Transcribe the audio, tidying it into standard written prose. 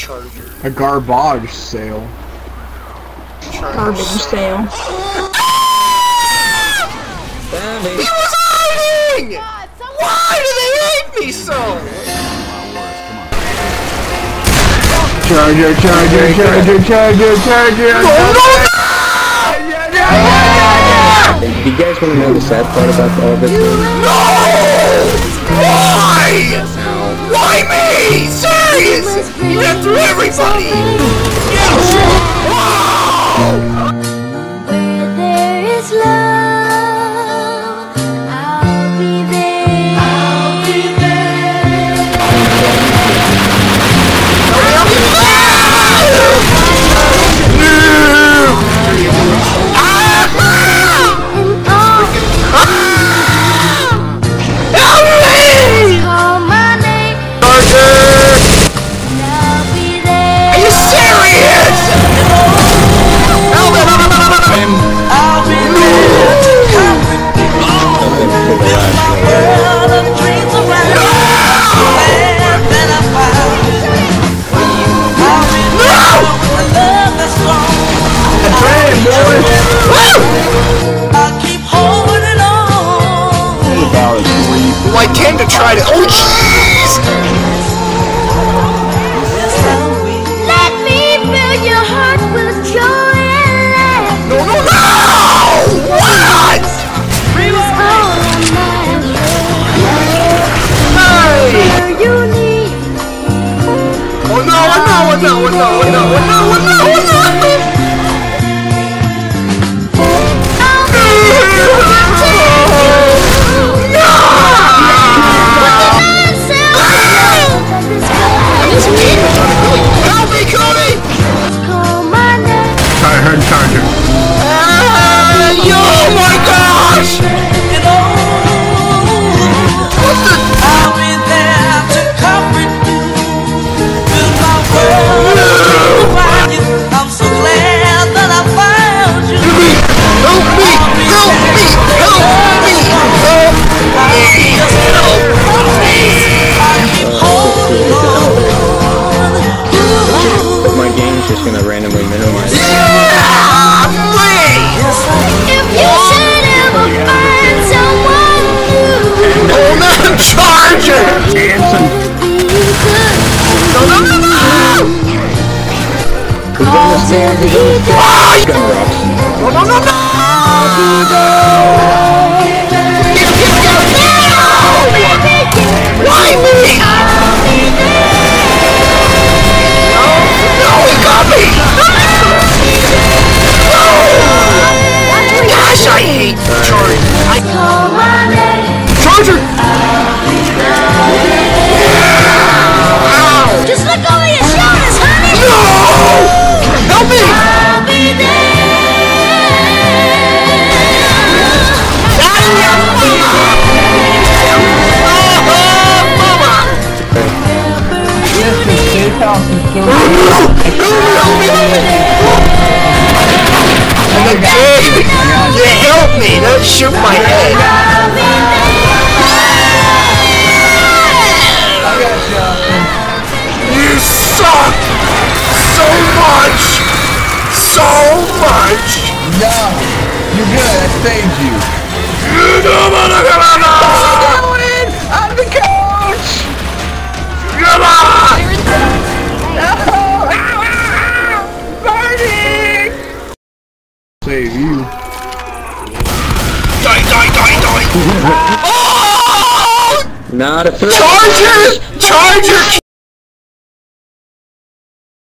Charger. A garbage sale. Garbage sale. He was hiding! Why do they hate me so? Charger. Do you guys want to know the sad part about all this? No! Why? Why me? Serious? You went through everybody! Where there is love, I'll be there. I'll be there. Call my name. I'll be there. Are you serious? I'll be there to comfort you. Build my world of dreams around you. Glad that I found you. I'll be there with a love that's strong. I'll keep holding on. Well, I tend to try to. Oh, jeez! Let me fill your heart with joy and laughter. No! What? It's all of mine. Hey! You need. Oh no! Help me, Cody! Call my name. Charger. Oh my gosh! I'll be there to comfort you. Build my world around you. I'm so glad that I found you. Help me! But my game's just gonna randomly minimize. If you should ever find someone new, Oh no, Charger! No! call till he dies. Gun rocks. No! Why me? No, he got me! No! Gosh, I hate Charger. Call my name. Charger! Just let go of your shoulders, honey. No! Help me! I'll be there. You help me! Don't shoot my head! You suck! So much! No, you're good. I saved you. I'm the coach. Burning. Save you. Die! Oh! Not a threat. Charger!